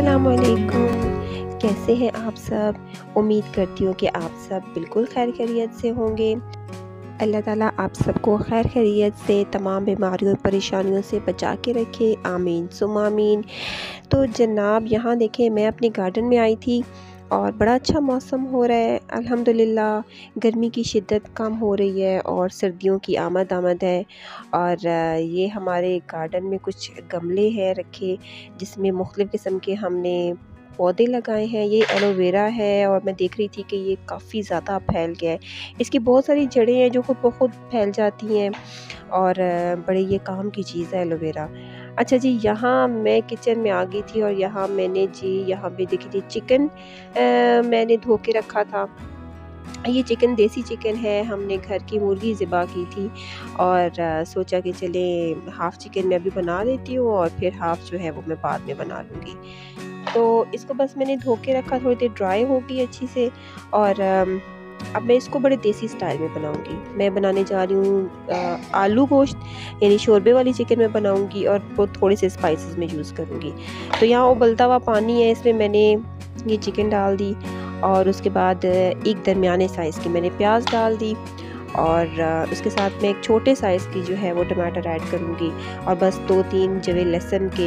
अस्सलामुअलैकुम। कैसे हैं आप सब? उम्मीद करती हूँ कि आप सब बिल्कुल खैर खैरियत से होंगे। अल्लाह ताला आप सबको खैर खैरियत से तमाम बीमारियों और परेशानियों से बचा के रखे, आमीन सुम्मा आमीन। तो जनाब यहाँ देखें, मैं अपने गार्डन में आई थी और बड़ा अच्छा मौसम हो रहा है अल्हम्दुलिल्लाह। गर्मी की शिद्दत कम हो रही है और सर्दियों की आमद है। और ये हमारे गार्डन में कुछ गमले हैं रखे, जिसमें मुख्तलिफ़ किस्म के हमने पौधे लगाए हैं। ये एलोवेरा है और मैं देख रही थी कि ये काफ़ी ज़्यादा फैल गया है। इसकी बहुत सारी जड़ें हैं जो खुद ब खुद फैल जाती हैं और बड़े ये काम की चीज़ है एलोवेरा। अच्छा जी, यहाँ मैं किचन में आ गई थी और यहाँ मैंने जी यहाँ पे देखी थी चिकन मैंने धो के रखा था। ये चिकन देसी चिकन है, हमने घर की मुर्गी ज़िबा की थी और सोचा कि चले हाफ़ चिकन मैं अभी बना लेती हूँ और फिर हाफ़ जो है वो मैं बाद में बना लूँगी। तो इसको बस मैंने धो के रखा, थोड़ी देर ड्राई हो गई अच्छी से और अब मैं इसको बड़े देसी स्टाइल में बनाऊँगी। मैं बनाने जा रही हूँ आलू गोश्त, यानी शोरबे वाली चिकन मैं बनाऊँगी और वो थोड़े से स्पाइसेस में यूज़ करूँगी। तो यहाँ उबलता हुआ पानी है, इसमें मैंने ये चिकन डाल दी और उसके बाद एक दरमियाने साइज़ की मैंने प्याज डाल दी और उसके साथ में एक छोटे साइज़ की जो है वो टमाटर ऐड करूँगी और बस 2-3 जवे लहसुन के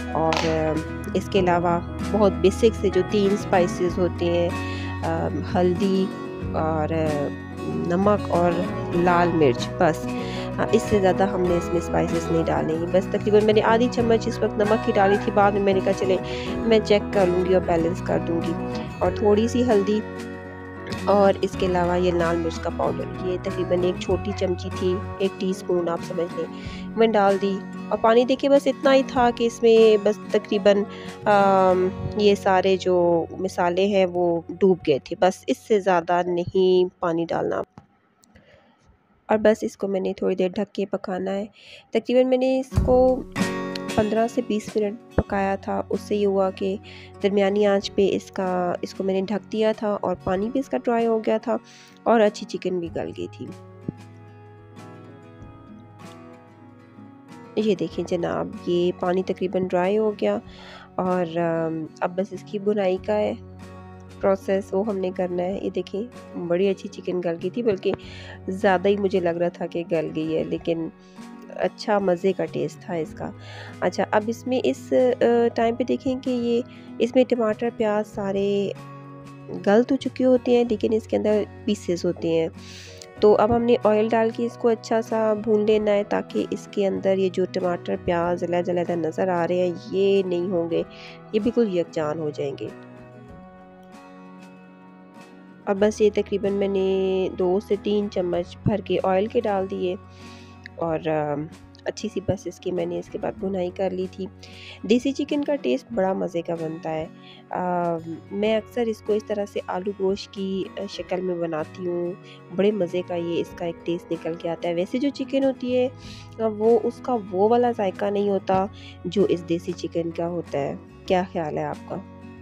और इसके अलावा बहुत बेसिक से जो 3 स्पाइसेस होते हैं, हल्दी और नमक और लाल मिर्च, बस। इससे ज़्यादा हमने इसमें स्पाइसेस नहीं डाले हैं। बस तकरीबन मैंने आधी चम्मच इस वक्त नमक की डाली थी, बाद में मैंने कहा चले मैं चेक कर लूँगी और बैलेंस कर दूँगी। और थोड़ी सी हल्दी और इसके अलावा ये लाल मिर्च का पाउडर, ये तकरीबन एक छोटी चमची थी, 1 टीस्पून आप समझ लें, मैंने डाल दी। और पानी देखिए बस इतना ही था कि इसमें बस तकरीबन ये सारे जो मसाले हैं वो डूब गए थे, बस इससे ज़्यादा नहीं पानी डालना। और बस इसको मैंने थोड़ी देर ढक के पकाना है। तकरीबन मैंने इसको 15 से 20 मिनट पकाया था। उससे ये हुआ कि दरमियानी आंच पे इसको मैंने ढक दिया था और पानी भी इसका ड्राई हो गया था और अच्छी चिकन भी गल गई थी। ये देखें जनाब, ये पानी तकरीबन ड्राई हो गया और अब बस इसकी बुनाई का है प्रोसेस, वो हमने करना है। ये देखें बड़ी अच्छी चिकन गल गई थी, बल्कि ज़्यादा ही मुझे लग रहा था कि गल गई है, लेकिन अच्छा मज़े का टेस्ट था इसका। अच्छा, अब इसमें इस टाइम पे देखें कि ये इसमें टमाटर प्याज सारे गल तो चुके होते हैं, लेकिन इसके अंदर पीसेस होते हैं। तो अब हमने ऑयल डाल के इसको अच्छा सा भून लेना है, ताकि इसके अंदर ये जो टमाटर प्याज अलग-अलग नज़र आ रहे हैं ये नहीं होंगे, ये बिल्कुल यकजान हो जाएंगे। और बस ये तकरीबन मैंने 2 से 3 चम्मच भर के ऑयल के डाल दिए और अच्छी सी बस इसके बाद भुनाई कर ली थी। देसी चिकन का टेस्ट बड़ा मज़े का बनता है। मैं अक्सर इसको इस तरह से आलू गोश्त की शक्ल में बनाती हूँ। बड़े मज़े का ये इसका एक टेस्ट निकल के आता है। वैसे जो चिकन होती है वो उसका वो वाला जायका नहीं होता जो इस देसी चिकन का होता है। क्या ख़्याल है आपका?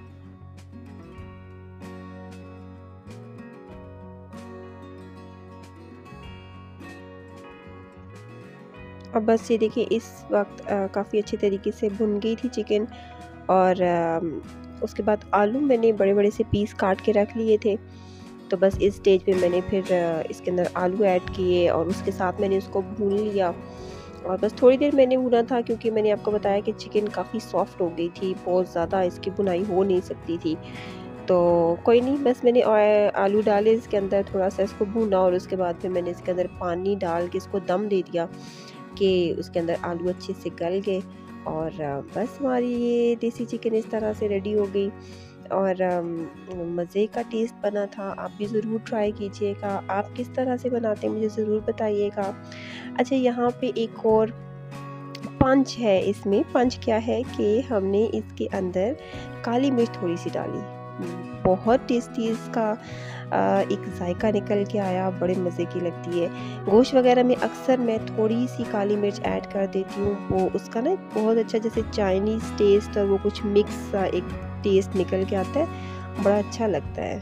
और बस ये देखिए इस वक्त काफ़ी अच्छे तरीके से भुन गई थी चिकन और उसके बाद आलू मैंने बड़े-बड़े से पीस काट के रख लिए थे। तो बस इस स्टेज पे मैंने फिर इसके अंदर आलू ऐड किए और उसके साथ मैंने उसको भून लिया और बस थोड़ी देर मैंने भुना था, क्योंकि मैंने आपको बताया कि चिकन काफ़ी सॉफ्ट हो गई थी, बहुत ज़्यादा इसकी भुनाई हो नहीं सकती थी। तो कोई नहीं, बस मैंने आलू डाले इसके अंदर, थोड़ा-सा इसको भूना और उसके बाद फिर मैंने इसके अंदर पानी डाल के इसको दम दे दिया कि उसके अंदर आलू अच्छे से गल गए और बस हमारी ये देसी चिकन इस तरह से रेडी हो गई और मज़े का टेस्ट बना था। आप भी ज़रूर ट्राई कीजिएगा। आप किस तरह से बनाते हैं मुझे ज़रूर बताइएगा। अच्छा, यहाँ पे एक और पंच है इसमें। पंच क्या है कि हमने इसके अंदर काली मिर्च थोड़ी सी डाली। बहुत टेस्टी इसका एक जायका निकल के आया, बड़े मज़े की लगती है। गोश्त वगैरह में अक्सर मैं थोड़ी सी काली मिर्च ऐड कर देती हूँ, वो उसका ना एक बहुत अच्छा जैसे चाइनीज़ टेस्ट और वो कुछ मिक्स सा एक टेस्ट निकल के आता है, बड़ा अच्छा लगता है।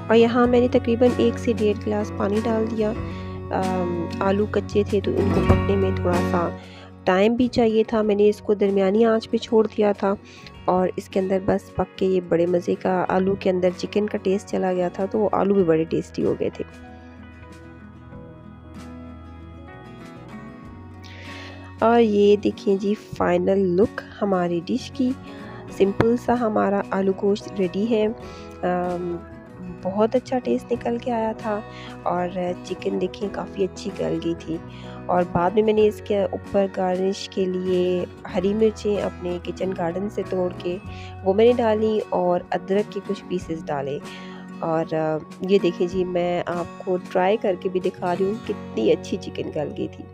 और यहाँ मैंने तकरीबन 1 से 1.5 गिलास पानी डाल दिया। आलू कच्चे थे तो इनको पकने में थोड़ा-सा टाइम भी चाहिए था। मैंने इसको दरमियानी आंच पे छोड़ दिया था और इसके अंदर बस पक के ये बड़े मज़े का आलू के अंदर चिकन का टेस्ट चला गया था, तो आलू भी बड़े टेस्टी हो गए थे। और ये देखिए जी फाइनल लुक हमारी डिश की। सिंपल सा हमारा आलू गोश्त रेडी है। बहुत अच्छा टेस्ट निकल के आया था और चिकन देखिए काफ़ी अच्छी गल गई थी। और बाद में मैंने इसके ऊपर गार्निश के लिए हरी मिर्चें अपने किचन गार्डन से तोड़ के वो मैंने डाली और अदरक के कुछ पीसेस डाले। और ये देखिए जी मैं आपको ट्राई करके भी दिखा रही हूँ कितनी अच्छी चिकन गल गई थी।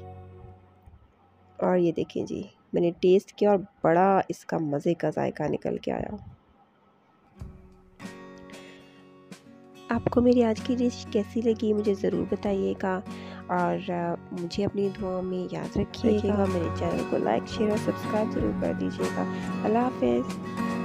और ये देखिए जी मैंने टेस्ट किया और बड़ा इसका मज़े का जायका निकल के आया। आपको मेरी आज की डिश कैसी लगी मुझे ज़रूर बताइएगा और मुझे अपनी दुआओं में याद रखिएगा। मेरे चैनल को लाइक शेयर और सब्सक्राइब ज़रूर कर दीजिएगा। अल्लाह हाफ़िज़।